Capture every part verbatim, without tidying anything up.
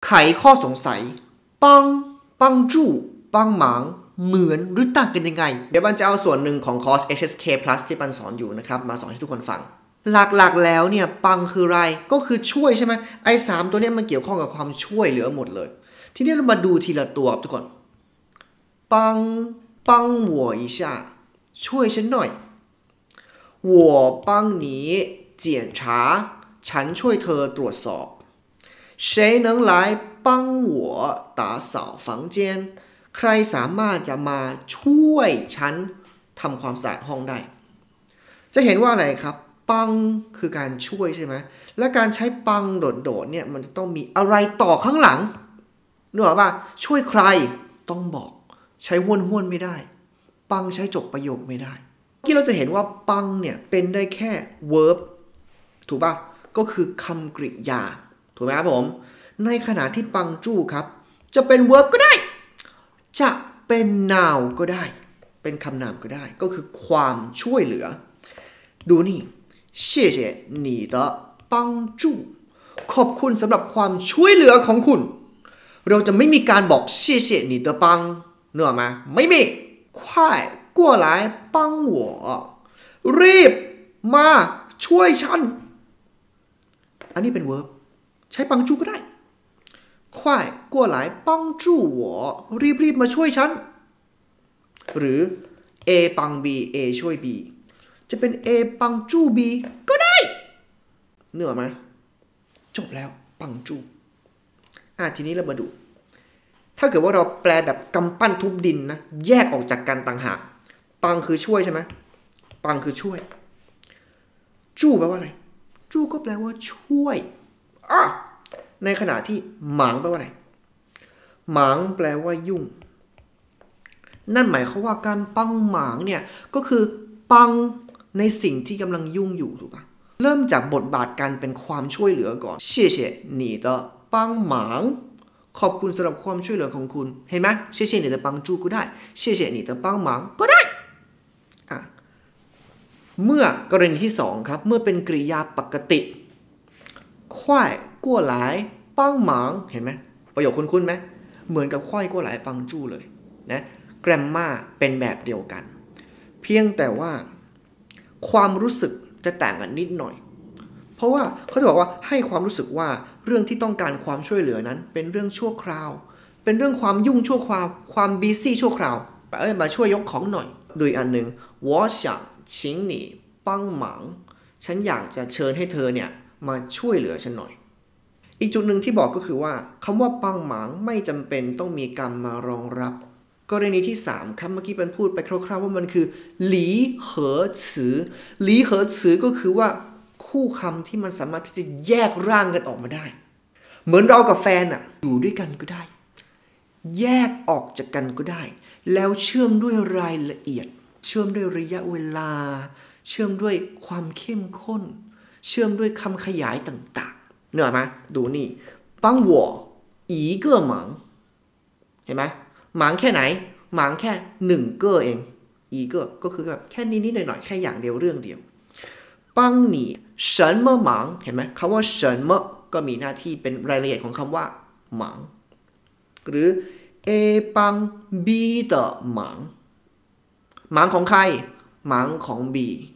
ข้อสงสัยปังปังจู้ปังหมางเหมือนหรือต่างกันยังไงเดี๋ยวบันจะเอาส่วนหนึ่งของคอร์ส เอช เอส เค Plus ที่บันสอนอยู่นะครับมาสอนให้ทุกคนฟังหลักๆแล้วเนี่ยปังคืออะไรก็คือช่วยใช่ไหมไอ้สามตัวนี้มันเกี่ยวข้องกับความช่วยเหลือหมดเลยทีนี้เรามาดูทีละตัวทุกคนปังปัง我一下ช่วยฉันหน่อย我帮你检查ฉันช่วยเธอตรวจสอบ谁能来帮我打扫房间ใครสามารถจะมาช่วยฉันทำความสะอาดห้องได้จะเห็นว่าอะไรครับปังคือการช่วยใช่ไหมและการใช้ปังโดดๆเนี่ยมันจะต้องมีอะไรต่อข้างหลังนึกออกป่ะช่วยใครต้องบอกใช้ห้วนๆไม่ได้ปังใช้จบประโยคไม่ได้เมื่อกี้เราจะเห็นว่าปังเนี่ยเป็นได้แค่ verb ถูกป่ะก็คือคำกริยาถูกไหมครับผมในขณะที่ปังจู้ครับจะเป็น verb ก็ได้จะเป็น noun ก็ได้เป็นคำนามก็ได้ก็คือความช่วยเหลือดูนี่谢谢你的帮助ขอบคุณสำหรับความช่วยเหลือของคุณเราจะไม่มีการบอก谢谢你的帮เนื้อมาไม่มี快过来帮我รีบมาช่วยฉันอันนี้เป็น verb ใช้ปังจูก็ได้快过来帮助我รีบๆมาช่วยฉันหรือ A ปัง B A ช่วย B จะเป็น A ปังจู B ก็ได้เนื้อไหมจบแล้วปังจูอ่ะทีนี้เรามาดูถ้าเกิดว่าเราแปลแบบกำปั้นทุบดินนะแยกออกจากกันต่างหากปังคือช่วยใช่ไหมปังคือช่วยจู้แปลว่าอะไรจู้ก็แปลว่าช่วยอ่ะในขณะที่หมางแปลว่าอะไรหมางแปลว่ายุ่งนั่นหมายความว่าการปังหมางเนี่ยก็คือปังในสิ่งที่กำลังยุ่งอยู่ถูกปะเริ่มจากบทบาทการเป็นความช่วยเหลือก่อน谢谢你的帮忙ขอบคุณสำหรับความช่วยเหลือของคุณเห็นไหม谢谢你的帮助ก็ได้谢谢你的帮忙ก็ได้อ่ะเมื่อกรณีที่สองครับเมื่อเป็นกริยาปกติ快过来帮忙เห็นไหมประโยคคุ้นๆไหมเหมือนกับ快过来帮助เลยนะแกรมมาเป็นแบบเดียวกันเพียงแต่ว่าความรู้สึกจะต่างกันนิดหน่อยเพราะว่าเขาจะบอกว่าให้ความรู้สึกว่าเรื่องที่ต้องการความช่วยเหลือนั้นเป็นเรื่องชั่วคราวเป็นเรื่องความยุ่งชั่วคราวความบีซี่ชั่วคราวเอ้ยมาช่วยยกของหน่อยโดยอันหนึ่ง我想请你帮忙ฉันอยากจะเชิญให้เธอเนี่ยมาช่วยเหลือฉันหน่อยอีกจุดหนึ่งที่บอกก็คือว่าคำว่าปังหมางไม่จำเป็นต้องมีกรรมมารองรับกรณีที่สามครับเมื่อกี้เป็นพูดไปคร่าวๆว่ามันคือหลีเหอฉือหลีเหอฉือก็คือว่าคู่คำที่มันสามารถที่จะแยกร่างกันออกมาได้เหมือนเรากับแฟนอะอยู่ด้วยกันก็ได้แยกออกจากกันก็ได้แล้วเชื่อมด้วยรายละเอียดเชื่อมด้วยระยะเวลาเชื่อมด้วยความเข้มข้นเชื่อมด้วยคำขยายต่างๆเนื้อไหมดูนี่帮我一个忙เห็นไหมหมางแค่ไหนหมางแค่หนึ่งเก้อเองอีเก้อก็คือแบบแค่นิดๆหน่อยๆแค่อย่างเดียวเรื่องเดียวปังหนี什么忙เห็นไหมคำว่า什么ก็มีหน้าที่เป็นรายละเอียดของคำว่าหมางหรือ A ปัง B 的忙หมางของใครหมางของ B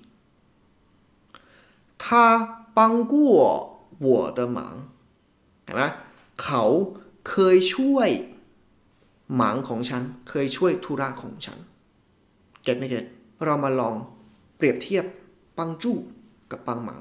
他帮过我的忙เห็นไหมเขาเคยช่วยหมางของฉันเคยช่วยธุระของฉันเก็ตไม่เก็ตเรามาลองเปรียบเทียบปังจู้กับปังหมาง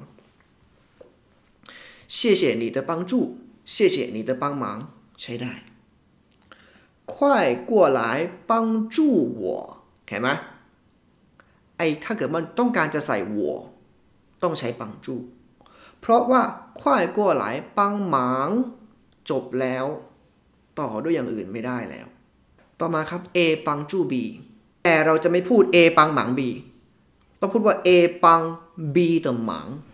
谢谢你的帮助谢谢你的帮忙ใช้ได้快过来帮助我เห็นไหมไอ้ถ้าเกิดมันต้องการจะใส่我ต้องใช้ปังจู้เพราะว่า快过来帮忙จบแล้วต่อด้วยอย่างอื่นไม่ได้แล้วต่อมาครับ A ปังจู้ B แต่เราจะไม่พูด A ปังหมัง B ต้องพูดว่า A ปัง B 的忙